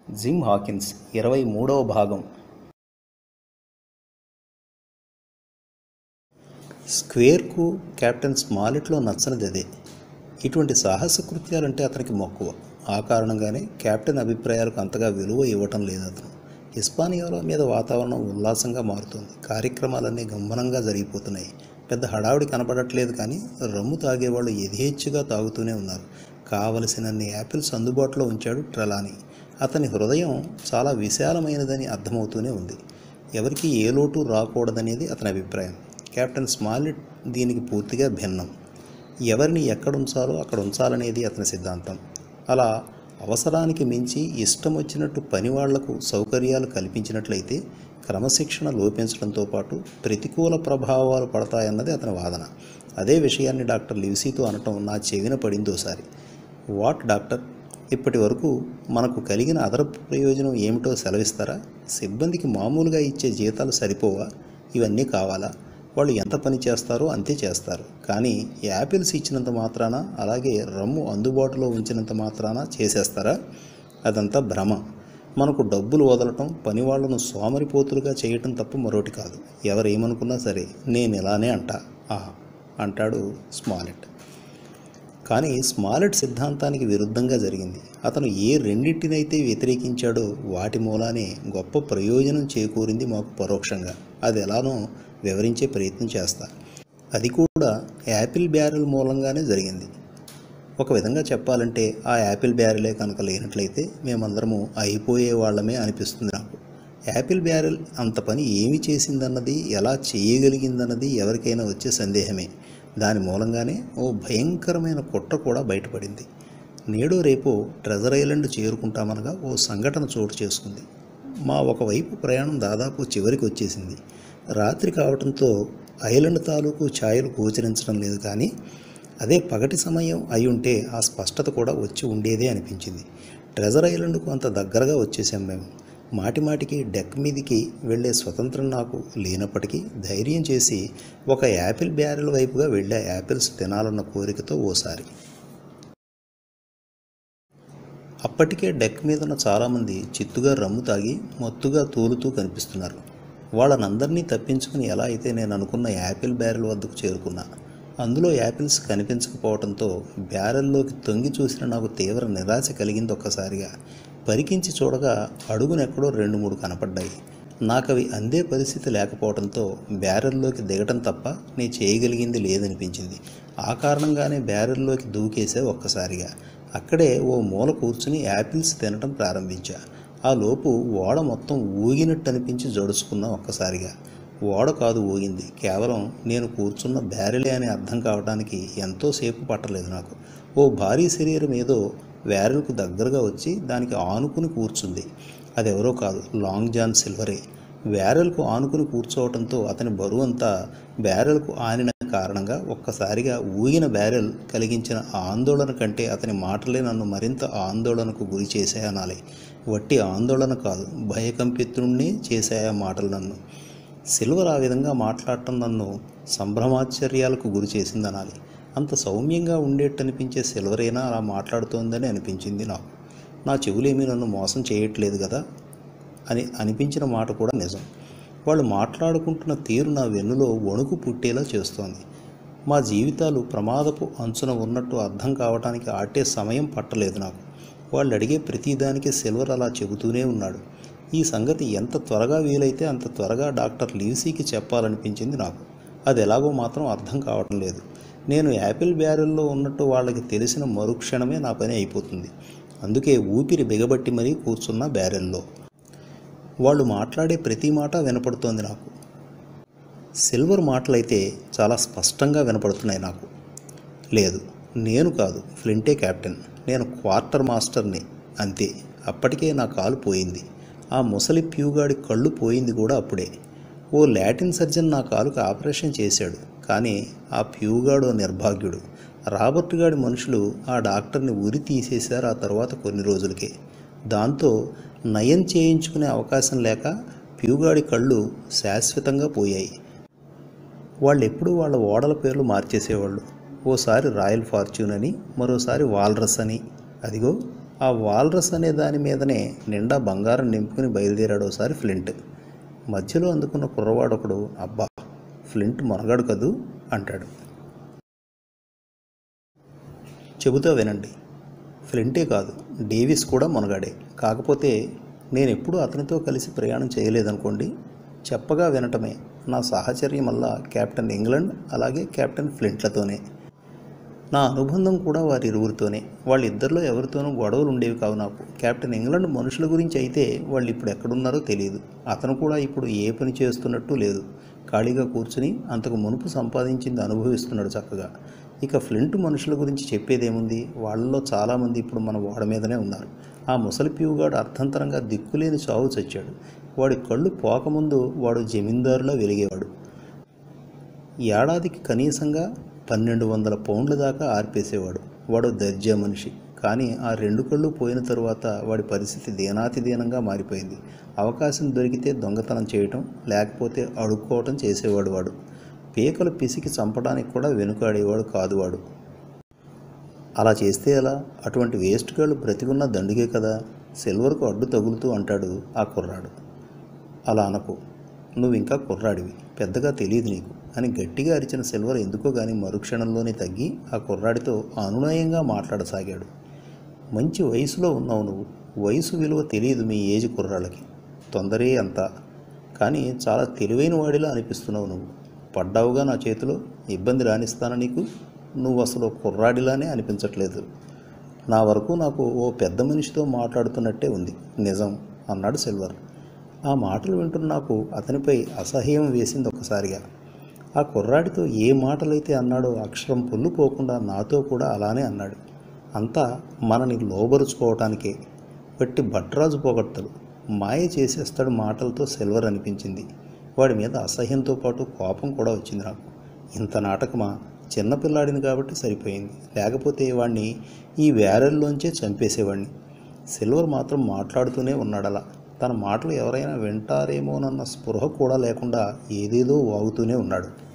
Gym Hawkins 23వ భాగం. స్క్వేర్కు captain స్మాలెట్లో నచ్చనిది అదే. ఇటువంటి సాహస కృత్యాలంటే అతనికి మక్కువ. ఆ కారణంగానే కెప్టెన్ అభిప్రాయాలకు అంతగా విలువ ఇవ్వటం లేదు అతను. హిస్పానియాలో మీద వాతావరణం ఉల్లాసంగా మారుతుంది. కార్యక్రమాలన్నీ గంభనంగా జరిగిపోతున్నాయి. పెద్ద హడావుడి కనపడట్లేదు, కానీ రమ్ము తాగేవాళ్ళు యథేచ్ఛగా తాగుతూనే ఉన్నారు. కావలసినన్ని యాపిల్స్ అందుబాటులో ఉంచాడు ట్రెలానీ. అతని హృదయం చాలా విశాలమైనదని అర్థమవుతూనే ఉంది. ఎవరికి ఏ లోటు రాకూడదనేది అతని అభిప్రాయం. కెప్టెన్ స్మాలెట్ దీనికి పూర్తిగా భిన్నం. ఎవరిని ఎక్కడ ఉంచాలో అక్కడ ఉంచాలనేది అతని సిద్ధాంతం. అలా అవసరానికి మించి ఇష్టం వచ్చినట్టు పని వాళ్లకు సౌకర్యాలు కల్పించినట్లయితే క్రమశిక్షణ లోపించడంతో పాటు ప్రతికూల ప్రభావాలు పడతాయన్నది అతని వాదన. అదే విషయాన్ని డాక్టర్ లివ్సీతో అనటం నా చెవిన పడిందోసారి. వాట్ డాక్టర్, ఇప్పటి వరకు మనకు కలిగిన అదనపు ప్రయోజనం ఏమిటో సెలవిస్తారా? సిబ్బందికి మామూలుగా ఇచ్చే జీతాలు సరిపోవా? ఇవన్నీ కావాలా? వాళ్ళు ఎంత పని చేస్తారో అంతే చేస్తారు. కానీ యాపిల్స్ ఇచ్చినంత మాత్రాన, అలాగే రమ్ము అందుబాటులో ఉంచినంత మాత్రాన చేసేస్తారా? అదంతా భ్రమ. మనకు డబ్బులు వదలటం, పని వాళ్లను సోమరిపోతులుగా చేయటం తప్ప మరొకటి కాదు. ఎవరేమనుకున్నా సరే నేను ఇలానే అంటాడు స్మాలెట్. కానీ స్మాలెట్ సిద్ధాంతానికి విరుద్ధంగా జరిగింది. అతను ఏ రెండింటినైతే వ్యతిరేకించాడో వాటి మూలానే గొప్ప ప్రయోజనం చేకూరింది మాకు పరోక్షంగా. అది ఎలానో వివరించే ప్రయత్నం చేస్తా. అది కూడా యాపిల్ బ్యారెల్ మూలంగానే జరిగింది. ఒక విధంగా చెప్పాలంటే ఆ యాపిల్ బ్యారెలే కనుక లేనట్లయితే మేమందరము అయిపోయే వాళ్ళమే అనిపిస్తుంది నాకు. యాపిల్ బ్యారెల్ అంత పని ఏమి చేసిందన్నది, ఎలా చేయగలిగిందన్నది ఎవరికైనా వచ్చే సందేహమే. దాని మూలంగానే ఓ భయంకరమైన కుట్ర కూడా బయటపడింది. నేడో రేపో ట్రెజర్ ఐలాండ్ చేరుకుంటామనగా ఓ సంఘటన చోటు చేసుకుంది. మా ఒకవైపు ప్రయాణం దాదాపు చివరికి వచ్చేసింది. రాత్రి కావడంతో ఐలాండ్ తాలూకు ఛాయలు గోచరించడం లేదు, కానీ అదే పగటి సమయం అయి ఉంటే ఆ స్పష్టత కూడా వచ్చి ఉండేదే అనిపించింది. ట్రెజర్ ఐలాండ్కు అంత దగ్గరగా వచ్చేసాం మేము. మాటిమాటికి డెక్ మీదికి వెళ్లే స్వతంత్రం నాకు లేనప్పటికీ ధైర్యం చేసి ఒక యాపిల్ బ్యారెల్ వైపుగా వెళ్ళే యాపిల్స్ తినాలన్న కోరికతో ఓసారి. అప్పటికే డెక్ మీదున్న చాలామంది చిత్తుగా రమ్ము తాగి మత్తుగా తూలుతూ కనిపిస్తున్నారు. వాళ్ళనందరినీ తప్పించుకుని ఎలా అయితే నేను అనుకున్న యాపిల్ బ్యారెల్ వద్దకు చేరుకున్నా. అందులో యాపిల్స్ కనిపించకపోవడంతో బ్యారెల్లోకి తొంగి చూసిన నాకు తీవ్ర నిరాశ కలిగింది. ఒక్కసారిగా పరికించి చూడగా అడుగునెక్కడో 2-3 కనపడ్డాయి. నాకవి అందే పరిస్థితి లేకపోవడంతో బ్యారెల్లోకి దిగటం తప్ప నేను చేయగలిగింది లేదనిపించింది. ఆ కారణంగానే బ్యారెల్లోకి దూకేసే ఒక్కసారిగా. అక్కడే ఓ మూల కూర్చుని యాపిల్స్ తినటం ప్రారంభించా. ఆ లోపు ఓడ మొత్తం ఊగినట్టు అనిపించి జడుచుకున్నా ఒక్కసారిగా. ఓడ కాదు ఊగింది, కేవలం నేను కూర్చున్న బ్యారెలే అని అర్థం కావడానికి ఎంతోసేపు పట్టలేదు నాకు. ఓ భారీ శరీరం ఏదో బ్యారెల్కు దగ్గరగా వచ్చి దానికి ఆనుకుని కూర్చుంది. అదెవరో కాదు, లాంగ్ జాన్ సిల్వరే. బ్యారెల్కు ఆనుకుని కూర్చోవడంతో అతని బరువంతా బ్యారెల్కు ఆనిన కారణంగా ఒక్కసారిగా ఊగిన బ్యారెల్ కలిగించిన ఆందోళన కంటే అతని మాటలే నన్ను మరింత ఆందోళనకు గురి చేశాయనాలి. వట్టి ఆందోళన కాదు, భయకంపితుణ్ణి చేశాయా మాటలు నన్ను. సిల్వర్ ఆ విధంగా మాట్లాడటం నన్ను సంభ్రమాశ్చర్యాలకు గురి చేసిందనాలి. అంత సౌమ్యంగా ఉండేట్టనిపించే సిల్వరేనా అలా మాట్లాడుతోందని అనిపించింది నాకు. నా చెవులేమీ నన్ను మోసం చేయట్లేదు కదా అని అనిపించిన మాట కూడా నిజం. వాళ్ళు మాట్లాడుకుంటున్న తీరు నా వెన్నులో వణుకు పుట్టేలా చేస్తోంది. మా జీవితాలు ప్రమాదపు అంచున ఉన్నట్టు అర్థం కావటానికి ఆటే సమయం పట్టలేదు నాకు. వాళ్ళు అడిగే ప్రతిదానికి సిల్వర్ అలా చెబుతూనే ఉన్నాడు. ఈ సంగతి ఎంత త్వరగా వీలైతే అంత త్వరగా డాక్టర్ లివ్సీకి చెప్పాలనిపించింది నాకు. అది ఎలాగో మాత్రం అర్థం కావటం లేదు. నేను యాపిల్ బ్యారెల్లో ఉన్నట్టు వాళ్ళకి తెలిసిన మరుక్షణమే నా పని అయిపోతుంది. అందుకే ఊపిరి బిగబట్టి మరీ కూర్చున్న బ్యారెల్లో. వాళ్ళు మాట్లాడే ప్రతి మాట వినపడుతోంది నాకు. సిల్వర్ మాటలైతే చాలా స్పష్టంగా వినపడుతున్నాయి నాకు. లేదు, నేను కాదు, ఫ్లింటే కెప్టెన్. నేను క్వార్టర్ మాస్టర్ని, అంతే. అప్పటికే నా కాలు పోయింది. ఆ ముసలి ప్యూగాడి కళ్ళు పోయింది కూడా అప్పుడే. ఓ లాటిన్ సర్జన్ నా కాలుకు ఆపరేషన్ చేశాడు, కానీ ఆ ప్యూగాడు నిర్భాగ్యుడు. రాబర్ట్ గాడి మనుషులు ఆ డాక్టర్ని ఉరి తీసేశారు ఆ తర్వాత కొన్ని రోజులకే. దాంతో నయం చేయించుకునే అవకాశం లేక ప్యూగాడి కళ్ళు శాశ్వతంగా పోయాయి. వాళ్ళు ఎప్పుడూ వాళ్ళ ఓడల పేర్లు మార్చేసేవాళ్ళు. ఓసారి రాయల్ ఫార్చ్యూన్ అని, మరోసారి వాల్రస్ అని. అదిగో ఆ వాల్రస్ అనే దాని మీదనే నిండా బంగారం నింపుకుని బయలుదేరాడు ఒకసారి ఫ్లింట్. మధ్యలో అందుకున్న కుర్రవాడొకడు, అబ్బా, ఫ్లింట్ మొనగాడు కదూ అంటాడు. చెబుతా వినండి. ఫ్లింటే కాదు, డేవిస్ కూడా మొనగాడే. కాకపోతే నేనెప్పుడూ అతనితో కలిసి ప్రయాణం చేయలేదనుకోండి. చెప్పగా వినటమే. నా సాహచర్యమల్లా కెప్టెన్ ఇంగ్లండ్ అలాగే కెప్టెన్ ఫ్లింట్లతోనే. నా అనుబంధం కూడా వారిరువురితోనే. వాళ్ళిద్దరిలో ఎవరితోనూ గొడవలు ఉండేవి కావు నాకు. కెప్టెన్ ఇంగ్లండ్ మనుషుల గురించి అయితే వాళ్ళు ఇప్పుడు ఎక్కడున్నారో తెలియదు. అతను కూడా ఇప్పుడు ఏ పని చేస్తున్నట్టు లేదు. ఖాళీగా కూర్చుని అంతకు మునుపు సంపాదించింది అనుభవిస్తున్నాడు చక్కగా. ఇక ఫ్లింట్ మనుషుల గురించి చెప్పేదేముంది? వాళ్ళలో చాలామంది ఇప్పుడు మన ఓడ మీదనే ఉన్నారు. ఆ ముసలి పీవుగాడు అర్థంతరంగా దిక్కులేని చావు చచ్చాడు. వాడి కళ్ళు పోకముందు వాడు జమీందారులా వెలిగేవాడు. ఏడాదికి కనీసంగా 1200 పౌండ్ల దాకా ఆర్పేసేవాడు. వాడు దర్జా మనిషి. కానీ ఆ 2 కళ్ళు పోయిన తరువాత వాడి పరిస్థితి దీనాతిదీనంగా మారిపోయింది. అవకాశం దొరికితే దొంగతనం చేయటం, లేకపోతే అడుక్కోవటం చేసేవాడు వాడు. పీకలు పిసికి చంపడానికి కూడా వెనుకాడేవాడు కాదు వాడు. అలా చేస్తే ఎలా? అటువంటి వేస్ట్ గాళ్ళు బ్రతికున్న దండుగే కదా. సిల్వర్కు అడ్డు తగులుతూ అంటాడు ఆ కుర్రాడు. అలా అనకు, నువ్వు ఇంకా కుర్రాడివి, పెద్దగా తెలియదు నీకు అని గట్టిగా అరిచిన సిల్వర్ ఎందుకో గాని మరుక్షణంలోనే తగ్గి ఆ కుర్రాడితో అనునయంగా మాట్లాడసాగాడు. మంచి వయసులో ఉన్నావు నువ్వు. వయసు విలువ తెలియదు మీ ఏజ్ కుర్రాళ్ళకి. తొందరే అంతా. కానీ చాలా తెలివైన వాడిలా అనిపిస్తున్నావు నువ్వు. పడ్డావుగా నా చేతిలో. ఇబ్బంది రానిస్తానా నీకు? నువ్వు అసలు కుర్రాడిలానే అనిపించట్లేదు. నా వరకు నాకు ఓ పెద్ద మనిషితో మాట్లాడుతున్నట్టే ఉంది. నిజం అన్నాడు సిల్వర్. ఆ మాటలు వింటున్న నాకు అతనిపై అసహ్యం వేసింది ఒక్కసారిగా. ఆ కుర్రాడితో ఏ మాటలైతే అన్నాడో అక్షరం పొల్లు పోకుండా నాతో కూడా అలానే అన్నాడు. అంతా మనని లోబరుచుకోవటానికే. వట్టి భట్రాజు పోగొట్టలు. మాయ చేసేస్తాడు మాటలతో సిల్వర్ అనిపించింది. వాడి మీద అసహ్యంతో పాటు కోపం కూడా వచ్చింది నాకు. ఇంత నాటకమా? చిన్నపిల్లాడిని కాబట్టి సరిపోయింది. లేకపోతే వాడిని ఈ వేరెల్లోంచే చంపేసేవాడిని. సిల్వర్ మాత్రం మాట్లాడుతూనే ఉన్నాడలా. తన మాటలు ఎవరైనా వింటారేమోనన్న స్పృహ కూడా లేకుండా ఏదేదో వాగుతూనే ఉన్నాడు.